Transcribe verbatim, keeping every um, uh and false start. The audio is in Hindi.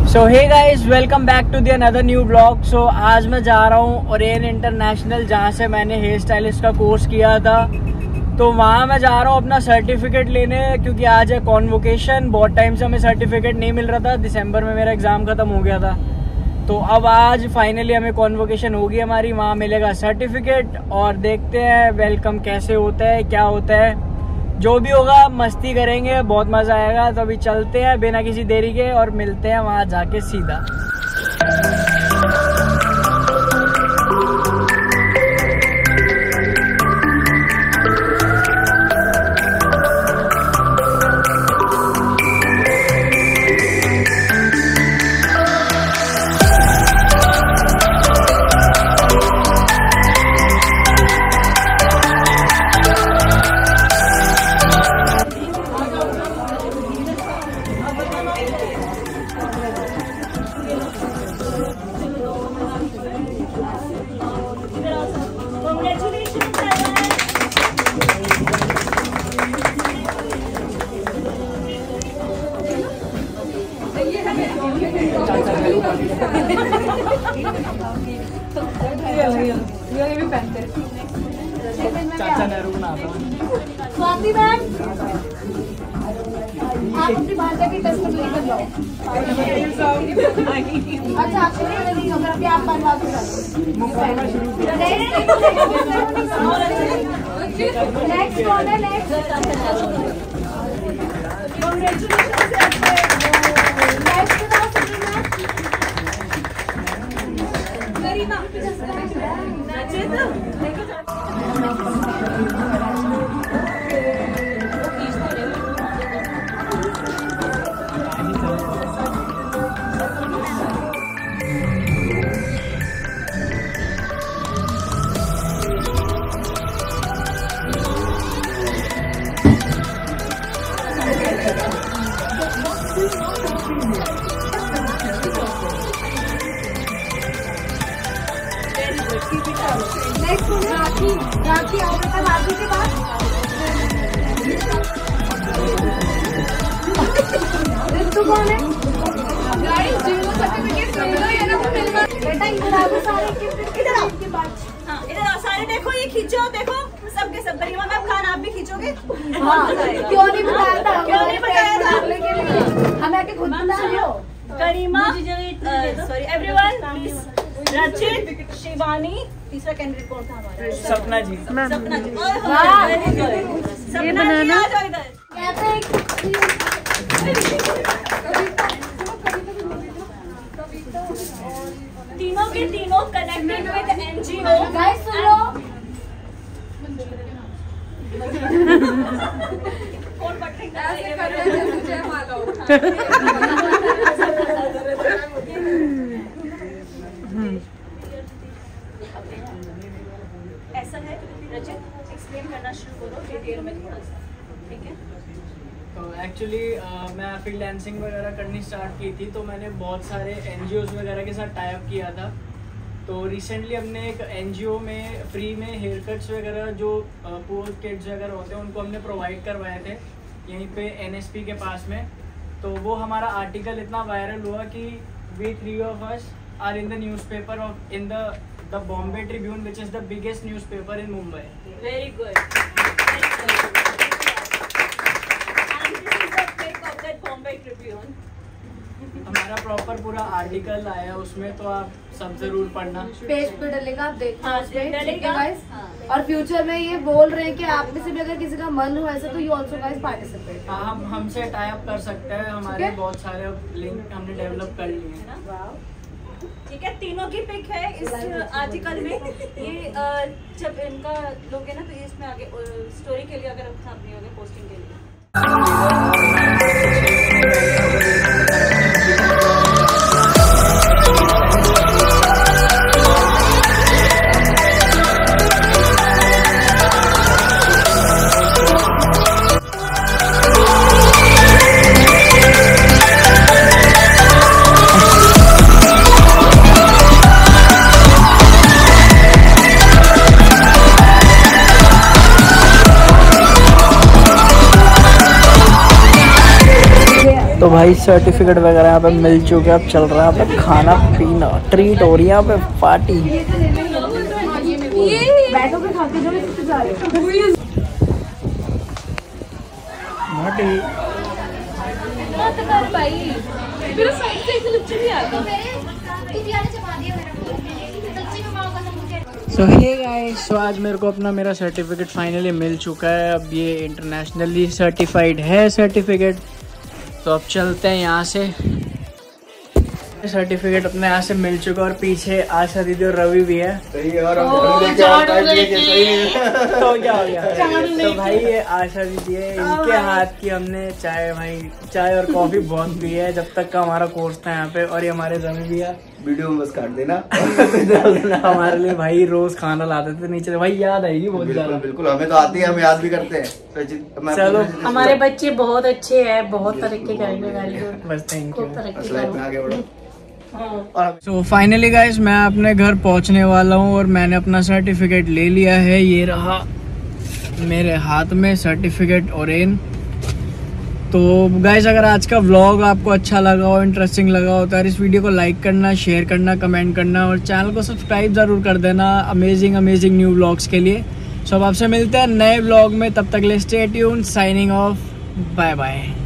So hey guys, welcome back to the another new blog. So आज मैं जा रहा हूँ ओरेन इंटरनेशनल, जहाँ से मैंने हेयर स्टाइलिस्ट का कोर्स किया था। तो वहाँ मैं जा रहा हूँ अपना सर्टिफिकेट लेने, क्योंकि आज है कॉन्वोकेशन। बहुत टाइम से हमें सर्टिफिकेट नहीं मिल रहा था, दिसंबर में मेरा एग्ज़ाम ख़त्म हो गया था। तो अब आज फाइनली हमें कॉन्वोकेशन होगी हमारी, वहाँ मिलेगा सर्टिफिकेट। और देखते हैं वेलकम कैसे होता है, क्या होता है। जो भी होगा मस्ती करेंगे, बहुत मजा आएगा। तो अभी चलते हैं बिना किसी देरी के और मिलते हैं वहां जाके सीधा। चाचा नेहरू बना स्वाति मैम, आप अपनी भाषा की टेस्ट कर लो। अच्छा आपको ज्योग्राफी आप बनवा के नेक्स्ट कौन है? नेक्स्ट नेक्स्ट राखी। राखी आओ बेटा, राखी के बाद रितु कौन है? गाइस जिनको सर्टिफिकेट मिल गए है ना, वो मिल गए बेटा। इधर आओ सारे, इधर आओ के बाद। हां इधर आओ सारे, देखो ये खींचो, देखो सबके सब। गरिमा मैम खान आप भी खींचोगे? हां क्यों नहीं बताया था? क्यों नहीं बताया था? लेकिन हमें आके खुद बता लियो। Garima sorry everyone please. Rachit, Shivani, तीसरा कैंडिडेट कौन था हमारा? सपना जी। सपना जी, सपना जी आ जाओ इधर। तीनों के तीनों कनेक्टेड विद एनजीओ। गाइस सुन लो, कौन पटेगा ऐसे कर रहे हैं? मुझे मालूम। ऐसा है रचित, एक्सप्लेन करना शुरू करो डिटेल में थोड़ा सा, ठीक है? तो एक्चुअली मैं फ्रीलांसिंग वगैरह करनी स्टार्ट की थी, तो मैंने बहुत सारे एनजीओज वगैरह के साथ टाई अप किया था। तो रिसेंटली हमने एक एनजीओ में फ्री में हेयर कट्स वगैरह जो पुअर किड्स वगैरह होते हैं उनको हमने प्रोवाइड करवाए थे यहीं पे एनएसपी के पास में। तो वो हमारा आर्टिकल इतना वायरल हुआ कि we three of us are in the newspaper of in the the Bombay Tribune, which is the biggest newspaper in Mumbai. Very good. And this is the pic of that Bombay Tribune. हमारा प्रॉपर पूरा आर्टिकल आया उसमें, तो आप सब जरूर पढ़ना। पेज पे डलेगा, आप देखना उस पे, ठीक है गाइस? और फ्यूचर में ये बोल रहे हैं कि आप में से भी अगर किसी का मन हो ऐसा, तो यू आल्सो गाइस पार्टिसिपेट। हाँ, हम हमसे टाई अप कर सकते हैं, हमारे बहुत सारे लिंक हमने डेवलप कर लिए हैं। ठीक है, तीनों की पिक है इस आर्टिकल में। ये जब इनका लोगे ना, तो ये इसमें आगे स्टोरी के लिए अगर अपनी होगी पोस्टिंग के लिए। तो भाई सर्टिफिकेट वगैरह यहाँ पे मिल चुके, अब चल रहा है यहाँ पे खाना पीना, ट्रीट हो रही है यहाँ पे पार्टी। सो हे गाइस, सो आज मेरे को अपना मेरा सर्टिफिकेट फाइनली मिल चुका है। अब ये इंटरनेशनली सर्टिफाइड है सर्टिफिकेट। तो अब चलते हैं यहाँ से। सर्टिफिकेट अपने यहाँ से मिल चुका और पीछे आशा दीदी और रवि भी है। सही है। और तो क्या हो गया? तो भाई ये आशा दीदी है, इनके हाथ की हमने चाय भाई चाय और कॉफी बहुत पी है जब तक का हमारा कोर्स था यहाँ पे। और ये हमारे रवि भी है, वीडियो में बस काट देना। हमारे लिए भाई रोज खाना लाते थे नीचे, भाई याद आएगी बहुत ज्यादा। बिल्कुल, हमें तो आती है, हम याद भी करते हैं। चलो, हमारे बच्चे बहुत अच्छे हैं, बहुत तरक्की करेंगे। बस थैंक यू। आगे बढ़ो। सो फाइनली गाइस, मैं अपने घर पहुंचने वाला हूं और मैंने अपना सर्टिफिकेट ले लिया है। ये रहा मेरे हाथ में सर्टिफिकेट ओरेन। तो गाइस, अगर आज का व्लॉग आपको अच्छा लगा हो, इंटरेस्टिंग लगा हो, तो यार इस वीडियो को लाइक करना, शेयर करना, कमेंट करना और चैनल को सब्सक्राइब ज़रूर कर देना अमेजिंग अमेजिंग न्यू व्लॉग्स के लिए। सो अब आपसे मिलते हैं नए व्लॉग में, तब तक ले stay tuned, signing off, bye bye.